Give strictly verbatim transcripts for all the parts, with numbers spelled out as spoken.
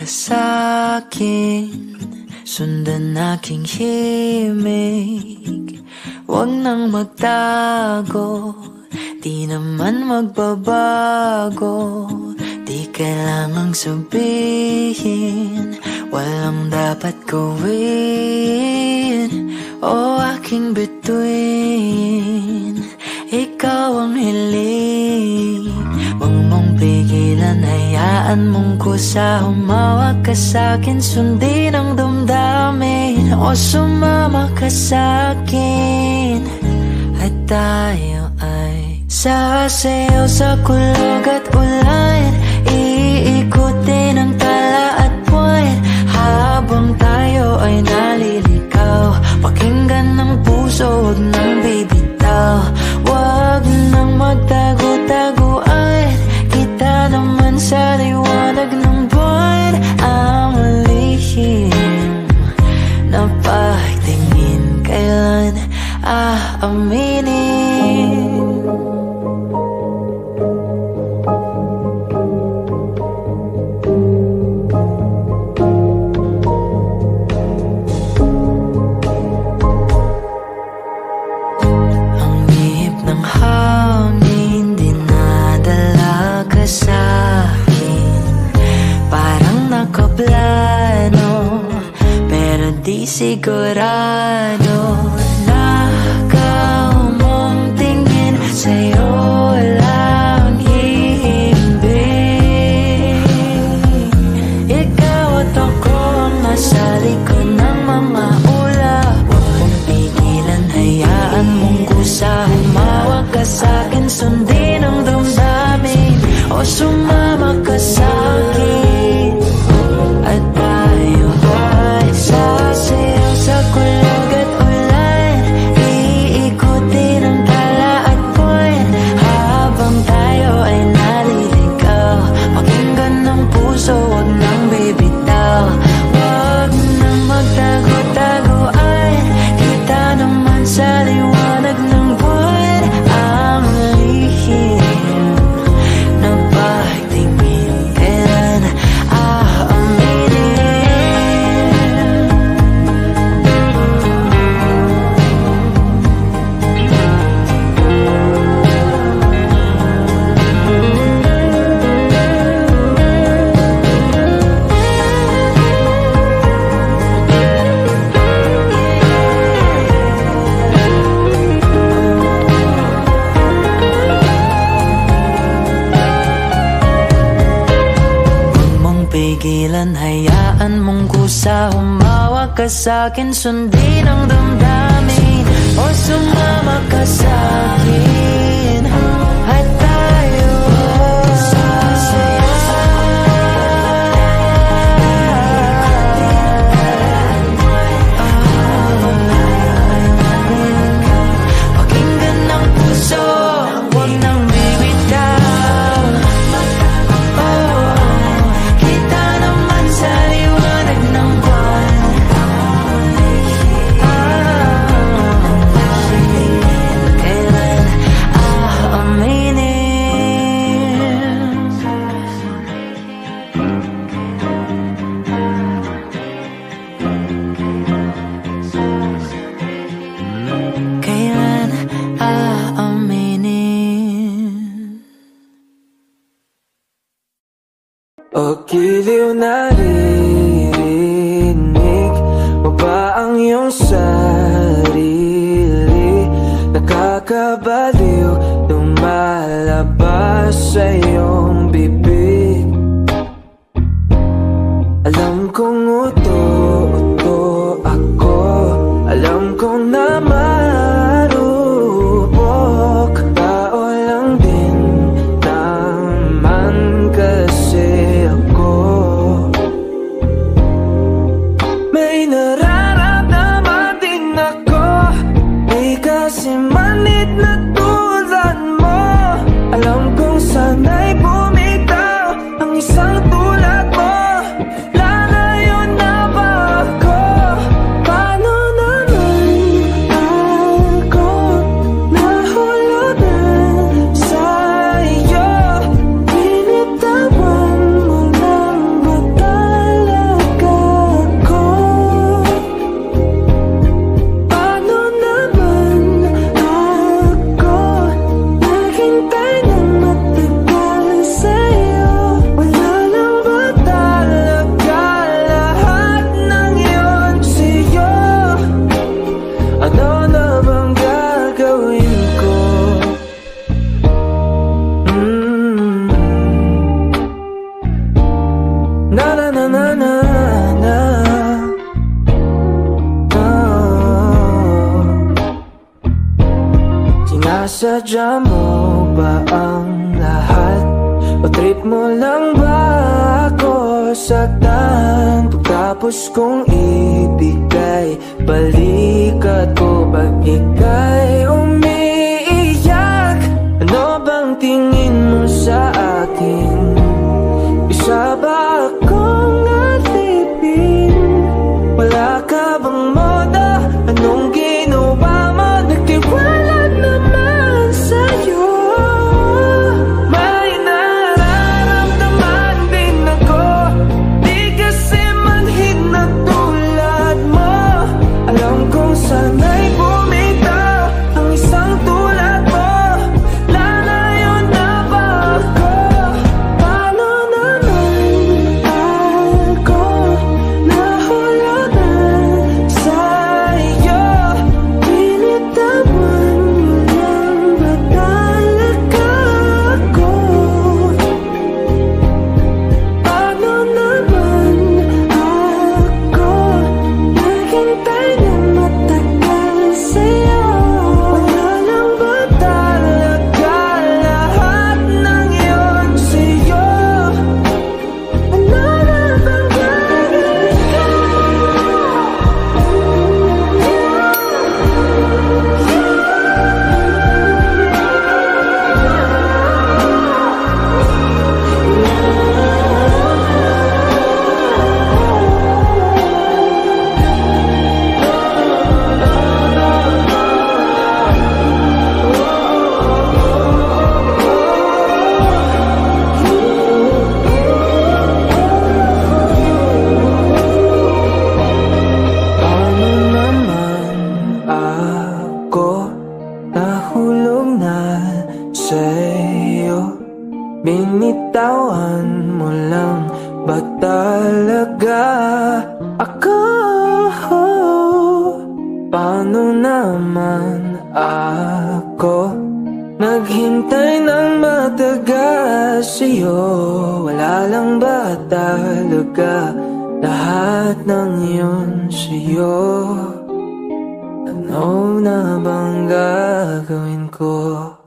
ka sa'kin, sundan aking himig. Huwag nang magtago, di naman magbabago. Di kailangang sabihin, walang dapat gawin. O aking bituin, ikaw ang hiling. Huwag mong pigilan, hayaan mong kusa. Humawak ka sa'kin, sundin ang damdamin. O sumama ka sa'kin, at tayo ay sasayaw sa kulog at ulan. Iikutin ang tala at buwan, habang tayo ay naliligaw. Pakinggan ng puso, huwag nang bibitaw. Huwag nang magtago-taguan, kita naman sa liwanag ng buwan. Ang lihim na pagtingin, kailan aaminin? Plano, pero di sigurado. Nakaw mong tingin, sa'yo lang hihimbing. Ikaw at ako ang nasa likod ng mga ulap. Huwag mong pigilan, hayaan mong kusa. Humawak ka sa'kin, sundin ang damdamin. O sumama ka sa'kin, at tayo ay sasayaw sa kulog at ulan. Iikutin ang tala at buwan, habang tayo ay naliligaw. Pakinggan ng puso, huwag nang bibitaw. Huwag nang magtago-taguan, kita naman sa liwanag ng buwan. Ang lihim na pagtingin, kailan pigilan, hayaan mong kusa. Humawak ka sa'kin, sundin ang damdamin. O sumama ka sa'kin, at tayo sasayaw. Pakinggan ng puso, huwag nang bibitaw. O giliw naririnig mo ba ang iyong sarili? Nakakabaliw, lumalabas sa iyong bibig. Alam kong uto-uto ako, alam kong namarupok. Tao lang din naman kasi ako. May nararamdaman din ako, di kasi manid na tulad mo. Alam kong sana'y bumitaw ang isang tulad mo. Lalayo na ba ako? Paano naman ako nahulugan sa'yo? Binitawan mo lang ba talaga Sinasadya mo ba ang lahat? O trip mo lang ba ako saktan? Pagkapos kong ibigay balikat ko pag ika'y umiiyak. Ano bang tingin mo sa akin? Isa ba akong alipin? Wala ka bang moda? Anong ginawa mo? Nagtiwala naman sa'yo. May nararamdaman din ako, di kasi manhid na tulad mo. Alam kong sana'y bumitaw ang isang tulad mo. Lalayon na ba ako? Paano naman ako nahulugan sa'yo? Binitawan mo lang ba talaga ako? Paano naman ako naghintay ng matagal sa'yo? Wala lang ba talaga lahat ng yun sa'yo? Ano na bang gagawin ko? Paano naman ako nahulog na sa'yo? Binitawan mo lang ba talaga ako? Paano naman ako naghintay ng matagal sa'yo? Wala lang ba talaga lahat ng yun sa'yo? Ano na bang gagawin ko?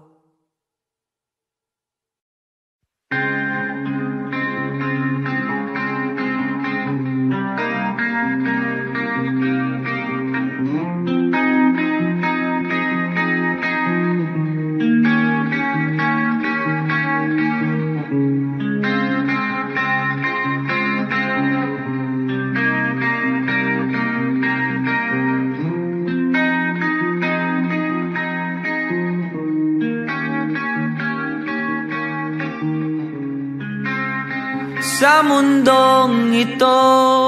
Sa mundong ito,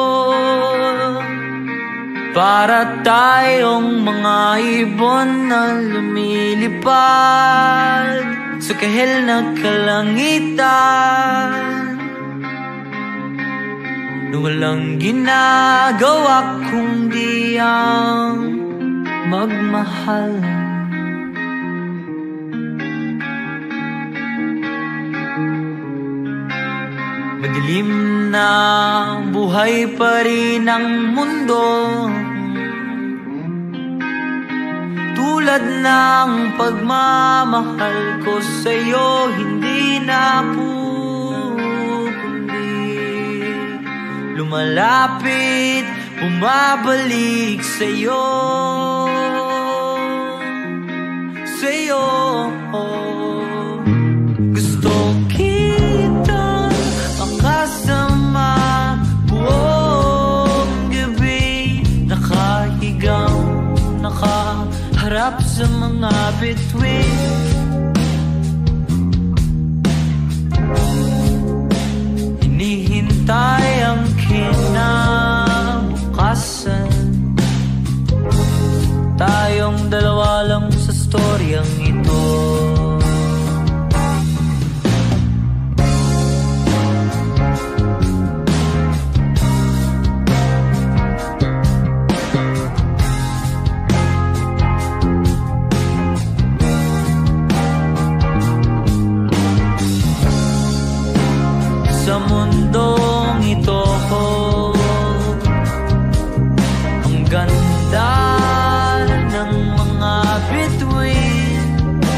para tayong mga ibon na lumilipad sa kahil na kalangitan, na walang ginagawa kundi ang magmahal. Madilim na buhay pa rin ang mundo, tulad ng pagmamahal ko sa'yo hindi na pupundi. Lumalapit, bumabalik sa'yo, sa'yo. Gusto kitang makasama buong gabi, nakahigang, nakaharap sa mga bituin. Hinihintay ang kinabukasan, tayong dalawa lang sa storyang ito. Sa mundong ito, ang ganda ng mga bituin,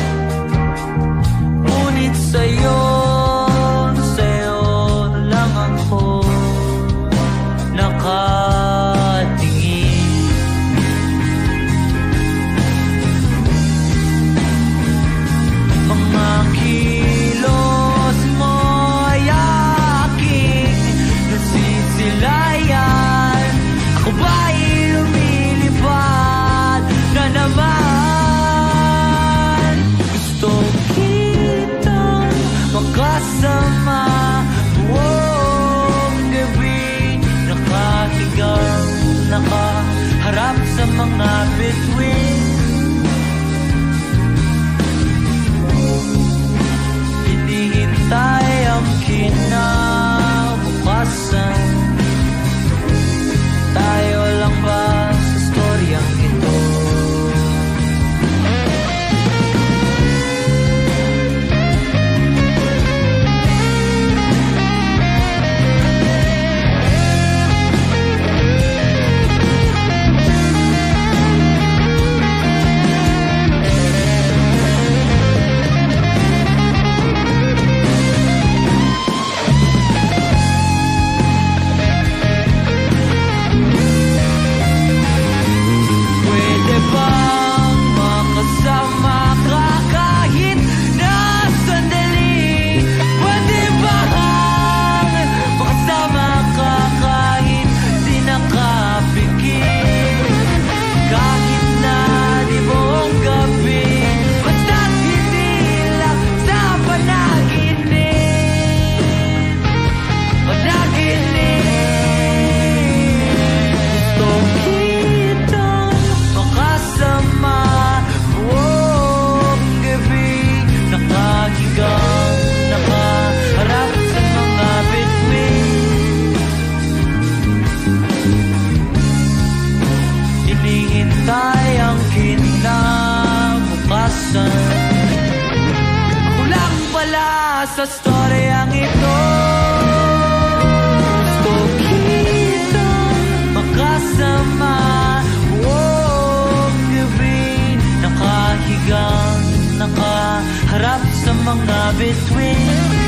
minsan. Ako lang pala sa storyang ito. Gusto kitang makasama. Huwag gabi nakahigang, nakaharap sa mga bituin.